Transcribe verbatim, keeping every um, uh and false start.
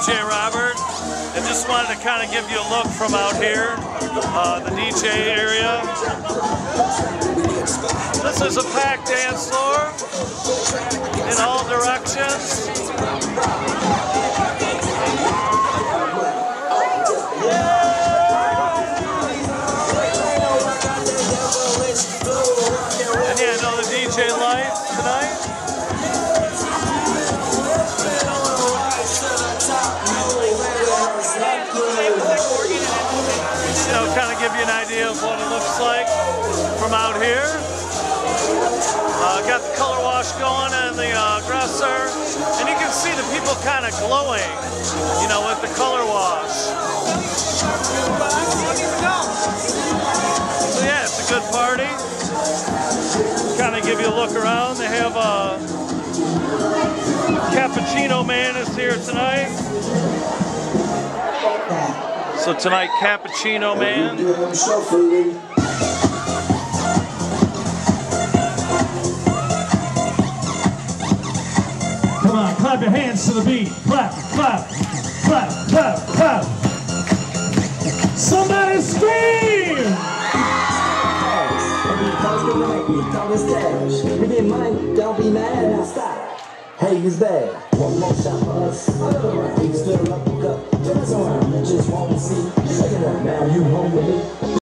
J Robert, and just wanted to kind of give you a look from out here, uh, the D J area. This is a packed dance floor in all directions. And yeah, no, the D J lights tonight. You know, kind of give you an idea of what it looks like from out here. Uh, got the color wash going and the uh, dresser, and you can see the people kind of glowing, you know, with the color wash. So yeah, it's a good party. Kind of give you a look around. They have a Cappuccino Man is here tonight. So tonight, Cappuccino Man. Come on, clap your hands to the beat. Clap, clap, clap, clap, clap. Somebody scream! We didn't mind, don't be mad, now stop. Hey, it's bad. One more shot for us. Still up, up, just won't see. Now you home with me.